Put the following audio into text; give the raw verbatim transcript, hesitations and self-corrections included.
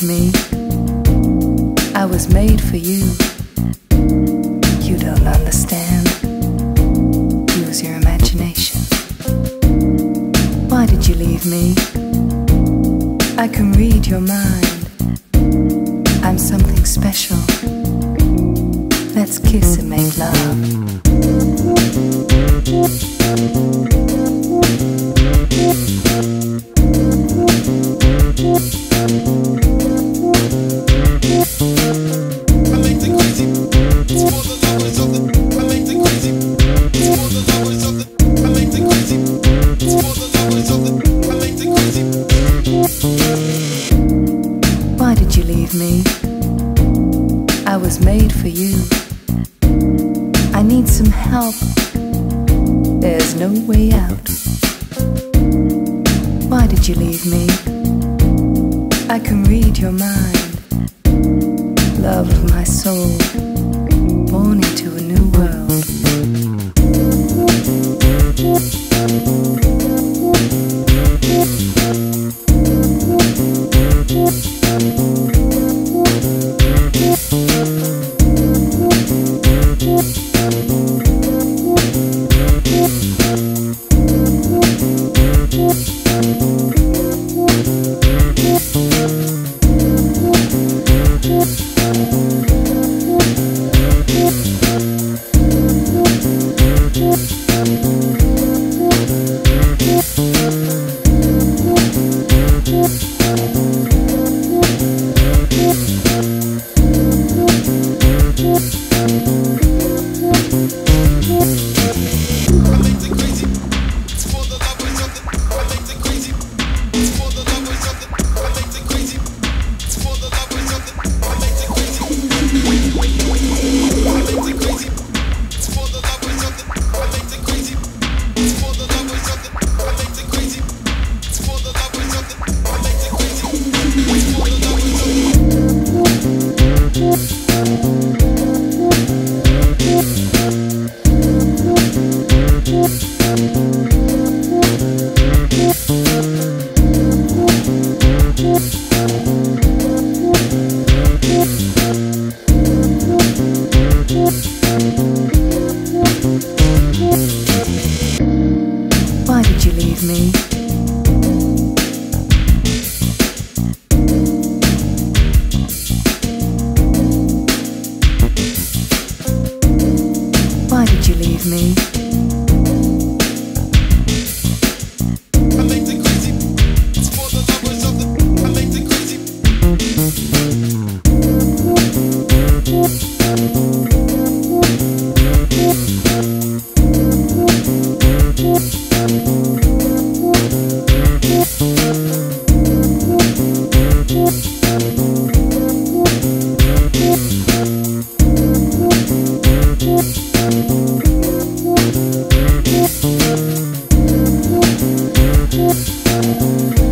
me? I was made for you. You don't understand. Use your imagination. Why did you leave me? I can read your mind. I'm something special. Let's kiss and make love. Why did you leave me? I was made for you. I need some help. There's no way out. Why did you leave me? I can read your mind. Love of my soul, born into a new world. Why did you leave me? Why did you leave me? I make it crazy. It's for the lovers of the. I make it crazy. Thank you.